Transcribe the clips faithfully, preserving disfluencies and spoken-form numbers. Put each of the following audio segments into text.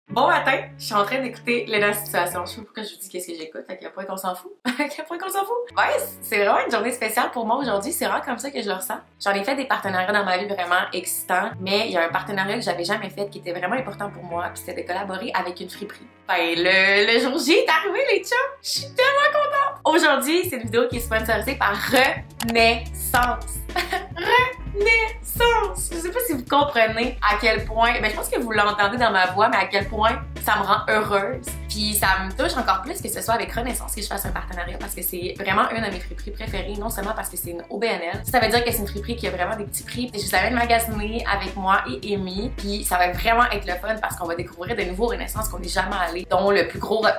Bon matin, je suis en train d'écouter Léna Situation. Je sais pas pourquoi je vous dis qu'est-ce que j'écoute, à quel point qu'on s'en fout. À quel point qu'on s'en fout. Ouais, c'est vraiment une journée spéciale pour moi aujourd'hui, c'est vraiment comme ça que je le ressens. J'en ai fait des partenariats dans ma vie vraiment excitants, mais il y a un partenariat que j'avais jamais fait qui était vraiment important pour moi, puis c'était de collaborer avec une friperie. Ben, le, le jour J est arrivé, les chums! Je suis tellement contente! Aujourd'hui, c'est une vidéo qui est sponsorisée par Renaissance. Renaissance! Je sais pas si vous comprenez à quel point, ben je pense que vous l'entendez dans ma voix, mais à quel point ça me rend heureuse. Puis ça me touche encore plus que ce soit avec Renaissance que je fasse un partenariat parce que c'est vraiment une de mes friperies préférées, non seulement parce que c'est une O B N L, ça veut dire que c'est une friperie qui a vraiment des petits prix. Je vous avais magasiner avec moi et Amy, puis ça va vraiment être le fun parce qu'on va découvrir de nouveaux Renaissance qu'on n'est jamais allé, dont le plus gros...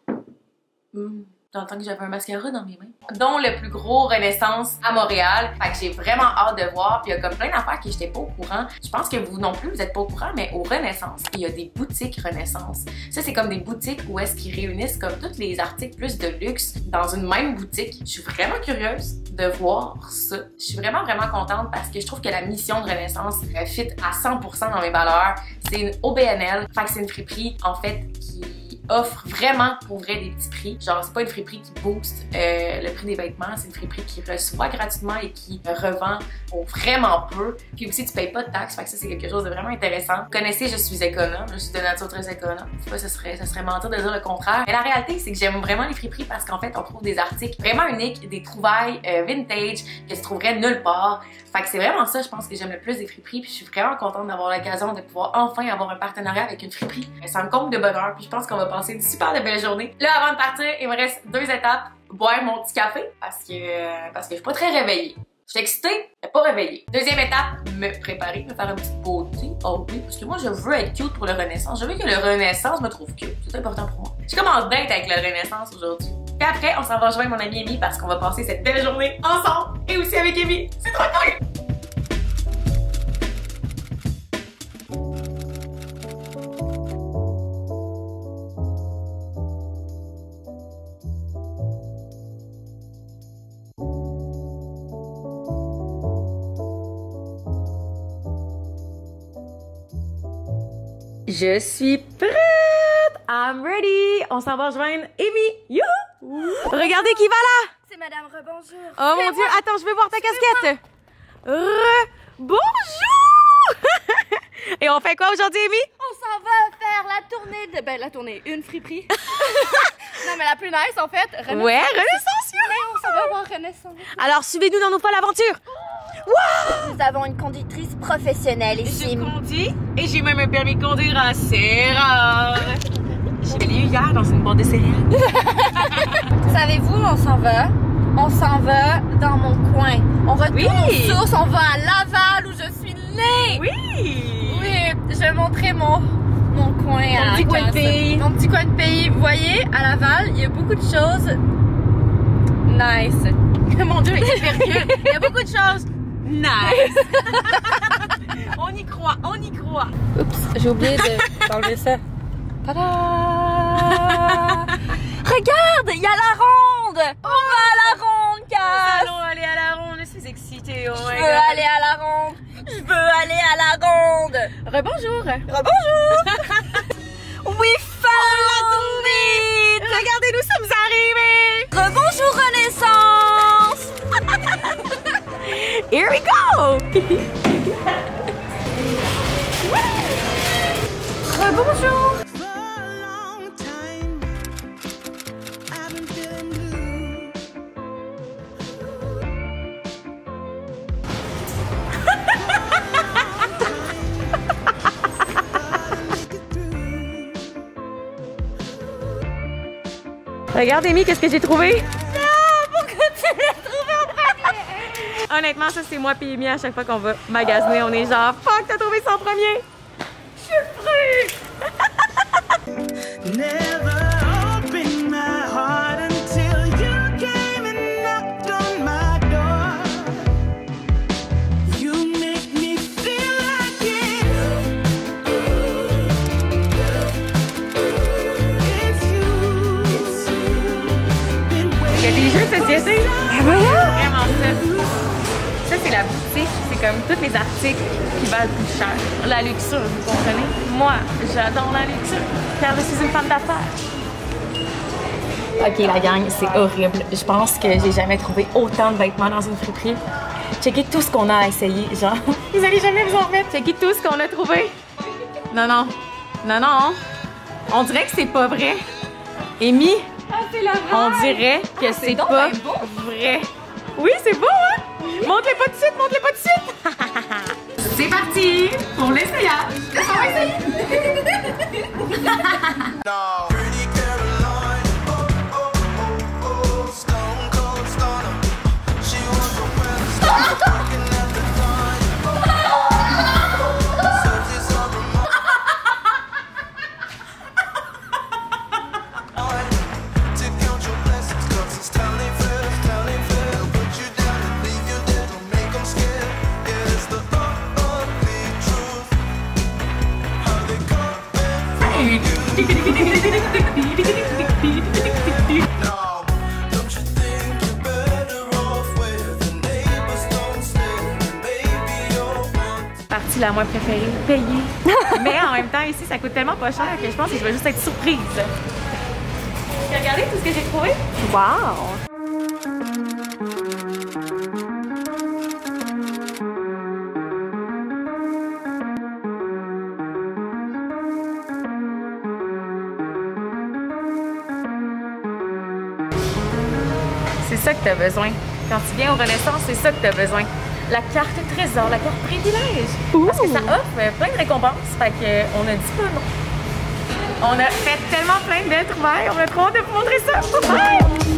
Mmh. J'entends que j'avais un mascara dans mes mains. Dont le plus gros Renaissance à Montréal. Fait que j'ai vraiment hâte de voir. Puis il y a comme plein d'affaires que j'étais pas au courant. Je pense que vous non plus, vous êtes pas au courant, mais au Renaissance, il y a des boutiques Renaissance. Ça, c'est comme des boutiques où est-ce qu'ils réunissent comme tous les articles plus de luxe dans une même boutique. Je suis vraiment curieuse de voir ça. Je suis vraiment, vraiment contente parce que je trouve que la mission de Renaissance fit à cent pour cent dans mes valeurs. C'est une O B N L. Fait que c'est une friperie, en fait, qui offre vraiment pour vrai des petits prix. Genre, c'est pas une friperie qui booste euh, le prix des vêtements, c'est une friperie qui reçoit gratuitement et qui revend pour vraiment peu. Puis aussi, tu payes pas de taxes, fait que ça, c'est quelque chose de vraiment intéressant. Vous connaissez, je suis économe, je suis de nature très économe. Je sais pas, ce serait, ça serait mentir de dire le contraire. Mais la réalité, c'est que j'aime vraiment les friperies parce qu'en fait, on trouve des articles vraiment uniques, des trouvailles euh, vintage que tu trouverais nulle part. Fait que c'est vraiment ça, je pense, que j'aime le plus des friperies. Puis je suis vraiment contente d'avoir l'occasion de pouvoir enfin avoir un partenariat avec une friperie. Ça me comble de bonheur, puis je pense qu'on va passer une super de belle journée. Là, avant de partir, il me reste deux étapes. Boire mon petit café parce que parce que je suis pas très réveillée. Je suis excitée, mais pas réveillée. Deuxième étape, me préparer, me faire une petite beauté. Oh oui, parce que moi, je veux être cute pour le Renaissance. Je veux que le Renaissance me trouve cute. C'est important pour moi. Je suis comme en date avec le Renaissance aujourd'hui. Puis après, on s'en va rejoindre mon amie Amy parce qu'on va passer cette belle journée ensemble et aussi avec Amy. C'est trop cool! Je suis prête! I'm ready! On s'en va rejoindre Amy! Youhou! Regardez qui va là! C'est Madame Rebonjour. Oh mon Dieu! Attends, je vais voir ta casquette! Rebonjour! Et on fait quoi aujourd'hui, Amy? On s'en va faire la tournée de... Ben, la tournée, une friperie. Non, mais la plus nice, en fait. Renaissance. Ouais, Renaissance! Mais on s'en va voir Renaissance. Alors, suivez-nous dans nos folles aventures! Wow! Nous avons une conductrice professionnelle ici. Je conduis et j'ai même un permis de conduire assez rare. Je l'ai eu hier dans une boîte de céréales. Savez-vous, on s'en va? On s'en va dans mon coin. On retourne Oui. aux sources, on va à Laval où je suis née. Oui! Oui, je vais montrer mon, mon coin Mon à petit coin de Casse. pays. Mon petit coin de pays. Vous voyez, à Laval, il y a beaucoup de choses nice. Mon Dieu, il est il y a beaucoup de choses nice. On y croit, on y croit. Oups, j'ai oublié de d'enlever ça. Tada! Regarde, il y a la ronde. On va à la ronde, Cass. Nous allons aller à la ronde, je suis excitée. Oh Je my veux God. aller à la ronde. Je veux aller à la ronde. Rebonjour. Rebonjour. We found it. Regardez, nous sommes arrivés. Rebonjour Renaissance. Here we go. Rebonjour. Regarde, Amy, qu'est-ce que j'ai trouvé? Ah, pourquoi tu l'as trouvé en premier? Honnêtement, ça c'est moi et Amy à chaque fois qu'on va magasiner, on est genre fuck, t'as trouvé ça en premier! Je suis pris! Il y a des jeux de société! Ah, voyons. Vraiment ça! Ça c'est la boutique, c'est comme tous les articles qui valent plus cher. La luxure, vous comprenez? Moi, j'adore la luxure. car je suis une femme d'affaires. Ok, la gang, c'est horrible. Je pense que j'ai jamais trouvé autant de vêtements dans une friperie. Checkez tout ce qu'on a essayé, genre. Vous allez jamais vous en remettre. Checkez tout ce qu'on a trouvé. Non, non. Non, non. On dirait que c'est pas vrai. Amy, Ah, c'est la on dirait que Ah, c'est c'est donc pas ben beau. vrai. Oui, c'est beau, hein? Montre-les pas de suite, montre-les pas de suite. C'est parti pour l'essayage. On va essayer. No. Pretty Caroline, oh, oh, oh, oh, stone cold stunner. She was a well star, working at the time. Oh, oh, oh, surface of her mind. To count your blessings, 'cause it's telling fair, telling fair. Put you down and leave you dead, don't make them scared. Yeah, it's the ugly truth. How they come and fool you. No, don't you think you're better off where the neighbors don't stay? Maybe you're one. Partie la moins préférée, payer. Mais en même temps, ici, ça coûte tellement pas cher que je pense que je vais juste être surprise. Regardez tout ce que j'ai trouvé. Wow! C'est ça que t'as besoin. Quand tu viens aux Renaissance, c'est ça que t'as besoin. La carte trésor, la carte privilège. Parce que ça offre plein de récompenses. Fait qu'on a dit pas non. On a fait tellement plein de belles trouvailles. On a trop hâte de vous montrer ça. Ouais!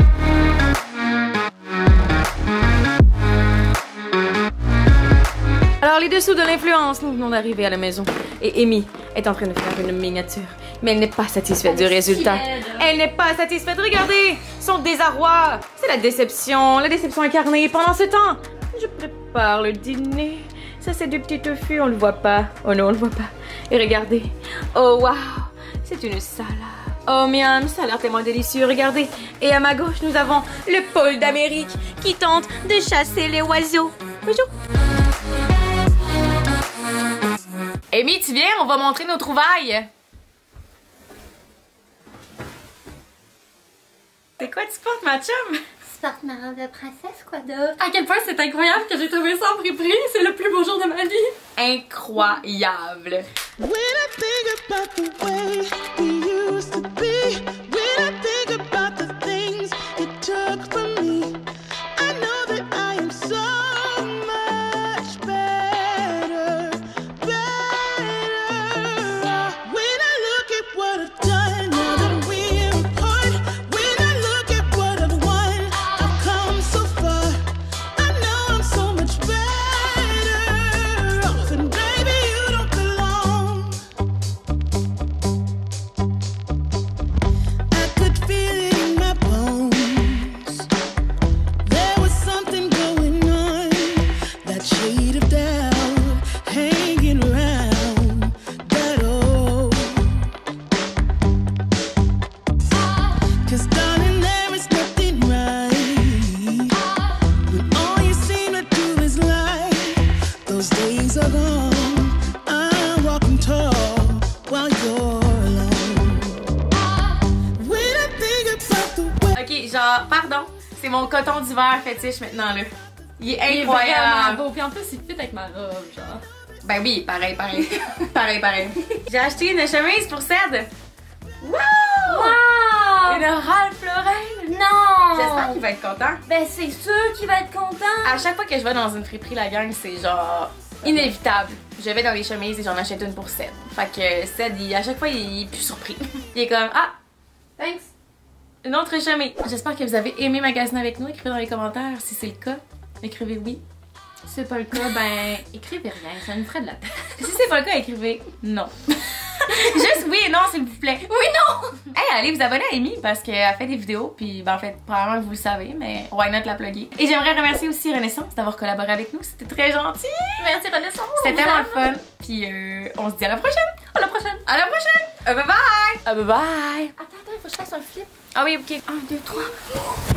Alors, les dessous de l'influence, nous venons d'arriver à la maison. Et Amy est en train de faire une miniature. Mais elle n'est pas satisfaite du résultat. Elle n'est pas satisfaite. Regardez son désarroi. C'est la déception. La déception incarnée. Pendant ce temps, je prépare le dîner. Ça, c'est du petit tofu. On le voit pas. Oh non, on le voit pas. Et regardez. Oh, waouh. C'est une salade. Oh, miam, ça a l'air tellement délicieux. Regardez. Et à ma gauche, nous avons le pôle d'Amérique qui tente de chasser les oiseaux. Bonjour. Amy, tu viens? On va montrer nos trouvailles. C'est quoi tu portes, ma chum? Je porte ma robe de princesse, quoi d'autre? À quel point c'est incroyable que j'ai trouvé ça en friperie, c'est le plus beau jour de ma vie. Incroyable. When I think about the way we used to be, when I think about the things you took from me, I know that I am so much better, better. When I look at what I've done, now that we're apart, when I look at what I've won, I've come so far. I know I'm so much better off, and baby, you don't belong. I could feel it in my bones. There was something going on, that shade of doubt hanging around that old. 'Cause darling, there is nothing right when all you seem to do is lie. Those days are gone. I'm walking tall while you're alone. When I think about the way. Ok, genre, pardon. C'est mon coton d'hiver fétiche maintenant, là. Il est Il est incroyable. vraiment beau, puis en plus il fit avec ma robe, genre. Ben oui, pareil, pareil. pareil, pareil. J'ai acheté une chemise pour Ced. Wow! Wow! Une Ralph Lauren. Non! J'espère qu'il va être content. Ben c'est sûr qu'il va être content! À chaque fois que je vais dans une friperie, la gang, c'est genre inévitable. Je vais dans les chemises et j'en achète une pour Ced. Fait que Ced, il- à chaque fois, il est plus surpris. Il est comme, ah, Thanks! une autre chemise. J'espère que vous avez aimé magasiner avec nous. Écrivez dans les commentaires si c'est le cas. Écrivez oui. Si c'est pas le cas, ben écrivez rien, ça nous ferait de la peine. Si c'est pas le cas, écrivez non. Juste oui et non, s'il vous plaît. Oui, non! Hey, allez vous abonner à Amy parce qu'elle fait des vidéos, puis ben en fait, probablement que vous le savez, mais why not la plugger. Et j'aimerais remercier aussi Renaissance d'avoir collaboré avec nous, c'était très gentil. Merci Renaissance! C'était tellement le fun. Puis euh, on se dit à la prochaine. À la prochaine! À la prochaine! Euh, bye bye! Euh, bye bye! Attends, attends, il faut que je fasse un flip. Ah oui, ok. Un, deux, trois.